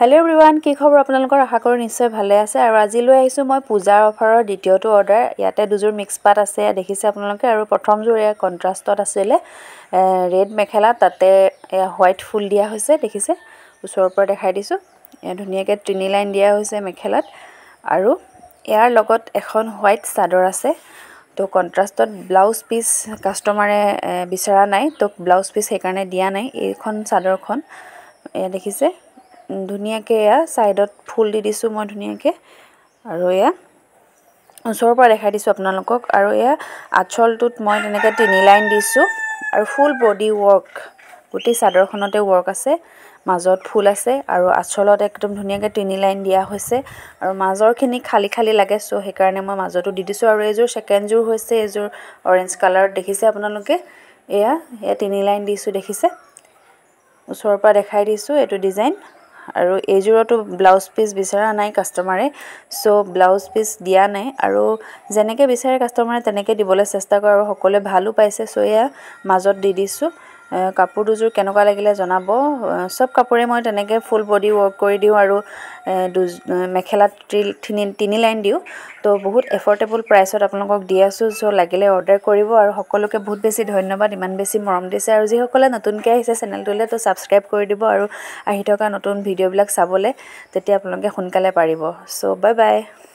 hello everyone কি খবৰ আপোনালোকৰ আশা কৰো নিশ্চয় ভালে আছে আৰু আজি লৈ আহিছো মই পূজাৰ অফাৰৰ দ্বিতীয়টো অৰ্ডাৰ ইয়াতে দুজোৰ মিক্স পাট আছে দেখিছে আপোনালোকে আৰু প্ৰথম জোৰ এ কন্ট্ৰাষ্টত আছিল ৰেড মেখেলা তাতে হোৱাইট ফুল দিয়া হৈছে দেখিছে ওচৰৰ পৰা দেখাই দিছো ধুনিয়াকে ত্ৰিনি লাইন দিয়া হৈছে মেখেলাত আৰু ইয়াৰ লগত এখন হোৱাইট চাদৰ আছে তো কন্ট্ৰাষ্টত ব্লাউজ পিস কাস্টমাৰে বিচৰা নাই তো ব্লাউজ পিস সেইকাৰণে দিয়া নাই এইখন চাদৰখন দেখিছে ধুনিয়াকে সাইডত ফুল দি দিছো মই ধুনিয়াকে আৰু ওচৰৰ পৰা দেখাই দিছো আপোনালোকক আৰু আঁচলটোত মই তেনেকে তিনি লাইন দিছো আৰু ফুল বডি ওয়ার্ক গুটি চাদৰখনতে ওয়ার্ক আছে মাজত ফুল আছে আৰু আঁচলত একদম ধুনিয়াকে তিনি লাইন দিয়া হৈছে আৰু মাজৰখিনি খালি খালি লাগে সো সেইকাৰণে মই মাজতো দি দিছো আৰু এজোৰ সেকেন্ড জোৰ হৈছে এজোৰ অৰেঞ্জ কালাৰ দেখিছে আপোনালোকে তিনি লাইন দিছো দেখিছে ওচৰৰ পৰা দেখাই দিছো এটো ডিজাইন আৰু এজোৰটো ব্লাউজ পিস বিচৰা নাই কাস্টমাৰে সো ব্লাউজ পিস দিয়া নাই আৰু জেনেকে বিচাৰে কাস্টমাৰে তেনেকে দিবলৈ চেষ্টা কৰে আৰু সকলে ভালো পাইছে সো মাজত দি দিছো কাপোৰ দুজোৰ কেনেকুৱা লাগিলে জনাব সব কাপোৰে মই তেনেকে ফুল বডি ওয়ার্ক কৰি দিও আৰু মেখেলাত তিনি লাইন দিও তো বহুত এফৰ্ডেবল প্ৰাইসত আপোনালোকক দি আছো সো লাগিলে অৰ্ডাৰ কৰিব আৰু সকলোকে বহুত বেছি ধন্যবাদ ইমান বেছি মৰম দিছে আৰু যি সকলে নতুনকৈ আহিছে চেনেলটোলে তো সাবস্ক্ৰাইব কৰি দিব আৰু আহি থকা নতুন ভিডিঅ' বিলাক চাবলে তেতিয়া আপোনালোকে সোনকালে পাৰিব সো বাই বাই